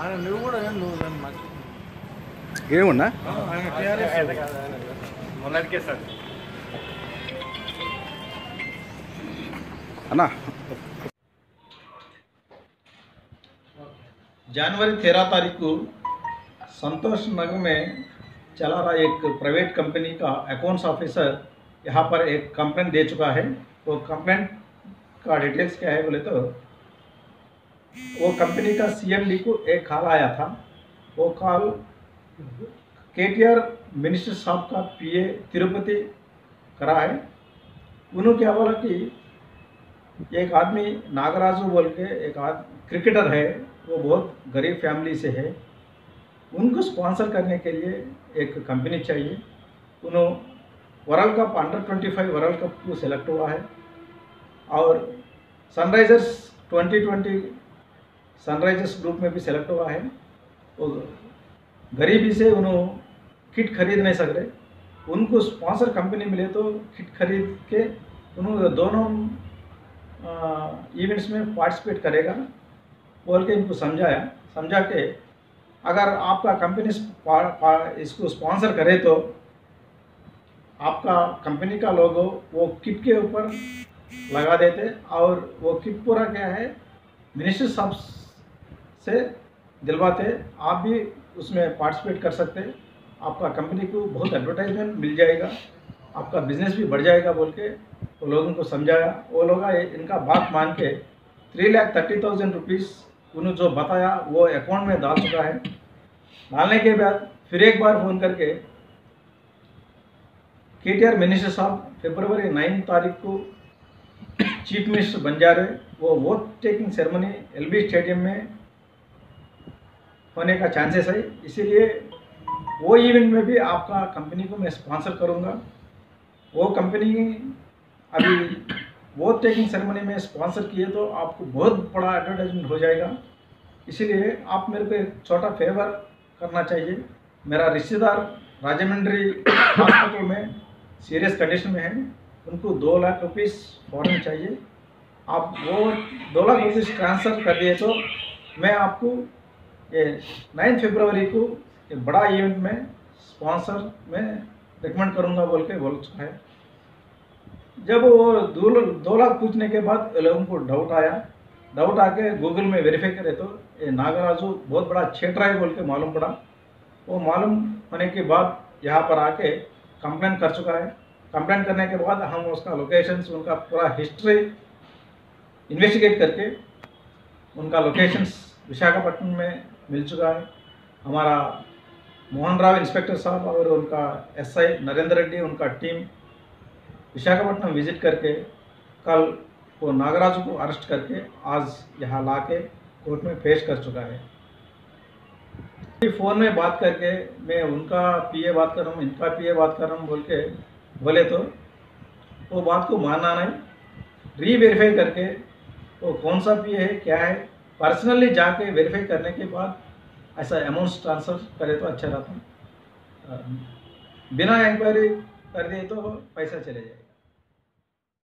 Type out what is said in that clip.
ఆయన నువ్వు కూడా నువ్వు ఏమన్నా ఆయన టీఆర్ఎస్ మొన్నటికే సార్ అన్నా जनवरी 13 तारीख को संतोष नगर में चला रहा एक प्राइवेट कंपनी का अकाउंट्स ऑफिसर यहाँ पर एक कंप्लेंट दे चुका है। वो कंप्लेंट का डिटेल्स क्या है बोले तो वो कंपनी का सीएमडी को एक कॉल आया था। वो कॉल केटीआर मिनिस्टर साहब का पीए तिरुपति करा है। उन्होंने क्या बोला कि एक आदमी नागराजू बोल के एक क्रिकेटर है, वो बहुत गरीब फैमिली से है, उनको स्पॉन्सर करने के लिए एक कंपनी चाहिए। उन्होंने वर्ल्ड कप अंडर-25 वर्ल्ड कप को सेलेक्ट हुआ है और सनराइजर्स 2020 सनराइजर्स ग्रुप में भी सेलेक्ट हुआ है। वो गरीबी से उन्होंने किट खरीद नहीं सक रहे, उनको स्पॉन्सर कंपनी मिले तो किट खरीद के उन्होंने दोनों इवेंट्स में पार्टिसिपेट करेगा बोल के इनको समझा के अगर आपका कंपनी इसको स्पॉन्सर करे तो आपका कंपनी का लोगो वो किट के ऊपर लगा देते और वो किट पूरा क्या है मिनिस्टर साहब से दिलवाते, आप भी उसमें पार्टिसिपेट कर सकते, आपका कंपनी को बहुत एडवर्टाइजमेंट मिल जाएगा, आपका बिजनेस भी बढ़ जाएगा बोल के वो लोगों को समझाया। वो लोग इनका बात मान के 3,30,000 रुपीज़ उन्होंने जो बताया वो अकाउंट में डाल चुका है। डालने के बाद फिर एक बार फ़ोन करके केटीआर मिनिस्टर साहब फरवरी 9 तारीख को चीफ मिनिस्टर बन जा रहे, वो oath taking ceremony LB stadium में होने का चांसेस है, इसीलिए वो इवेंट में भी आपका कंपनी को मैं स्पॉन्सर करूँगा। वो कंपनी अभी वोट टेकिंग सेरेमनी में स्पॉन्सर किए तो आपको बहुत बड़ा एडवर्टाइजमेंट हो जाएगा, इसीलिए आप मेरे को एक छोटा फेवर करना चाहिए। मेरा रिश्तेदार राजमंड्री हॉस्पिटल में सीरियस कंडीशन में है, उनको 2 लाख रुपीस फ़ौरन चाहिए। आप वो 2 लाख रुपीस ट्रांसफ़र कर दिए तो मैं आपको ये 9 फरवरी को एक बड़ा इवेंट में स्पॉन्सर में रिकमेंड करूँगा बोल के बोल चुका है। जब वो 2 लाख पूछने के बाद लोगों को डाउट आके गूगल में वेरीफाई करे तो ये नागराजू बहुत बड़ा छेटरा है बोल के मालूम पड़ा। वो मालूम होने के बाद यहाँ पर आके कंप्लेंट कर चुका है। कंप्लेंट करने के बाद हम उसका लोकेशंस, उनका पूरा हिस्ट्री इन्वेस्टिगेट करके उनका लोकेशंस विशाखापट्टनम में मिल चुका है। हमारा मोहन राव इंस्पेक्टर साहब और उनका एसआई नरेंद्र रेड्डी उनका टीम विशाखापट्टनम विजिट करके कल वो नागराजू को अरेस्ट करके आज यहाँ ला के कोर्ट में पेश कर चुका है। फ़ोन में बात करके मैं उनका पीए बात कर रहा हूँ, इनका पीए बात कर रहा हूँ बोले तो वो बात को मानना नहीं, रीवेरीफाई करके वो कौन सा पीए है क्या है पर्सनली जाके वेरीफाई करने के बाद ऐसा अमाउंट ट्रांसफ़र करे तो अच्छा रहता। बिना इंक्वायरी कर दिए तो पैसा चले जाए।